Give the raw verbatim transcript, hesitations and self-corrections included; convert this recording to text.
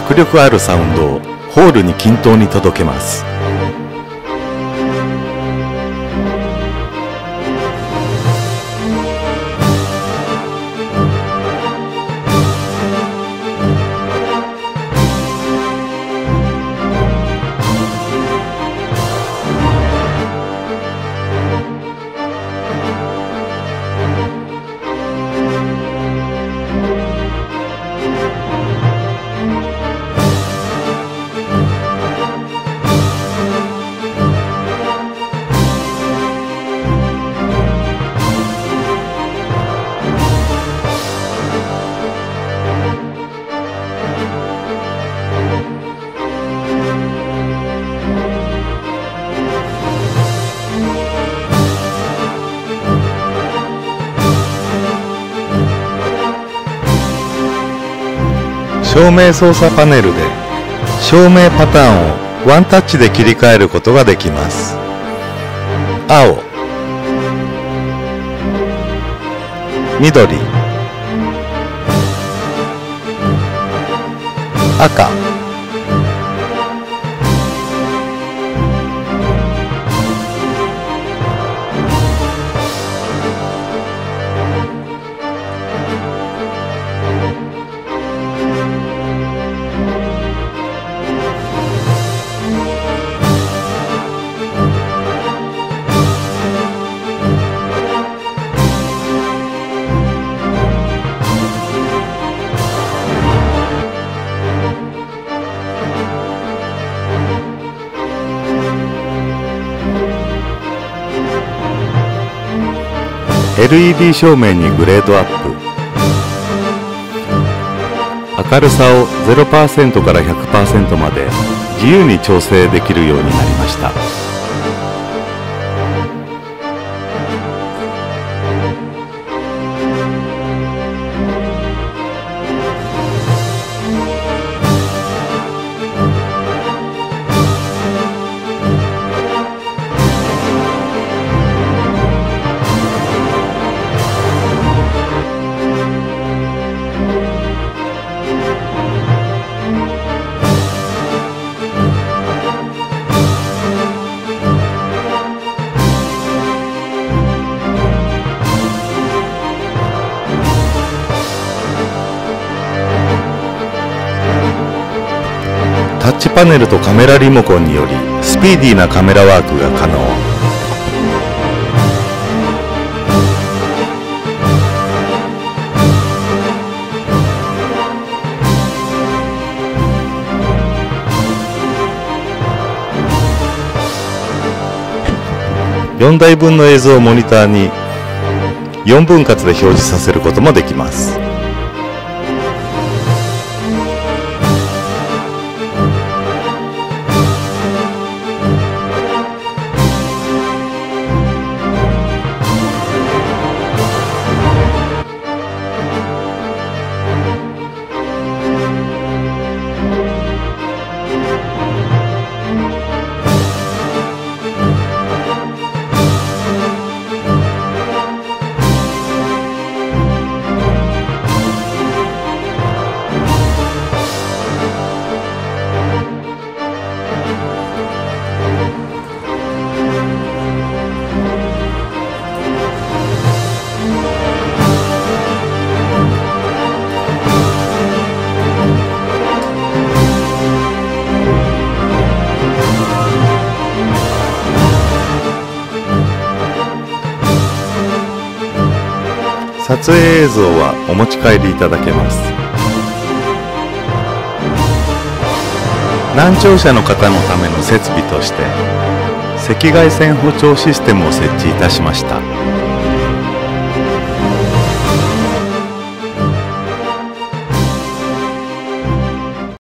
迫力あるサウンドをホールに均等に届けます。照明操作パネルで照明パターンをワンタッチで切り替えることができます。青、緑、赤、エルイーディー 照明にグレードアップ。明るさを ゼロパーセント から ひゃくパーセント まで自由に調整できるようになりました。タッチパネルとカメラリモコンによりスピーディーなカメラワークが可能。よんだいぶんの映像をモニターによんぶん割で表示させることもできます。撮影映像はお持ち帰りいただけます。難聴者の方のための設備として赤外線補聴システムを設置いたしました。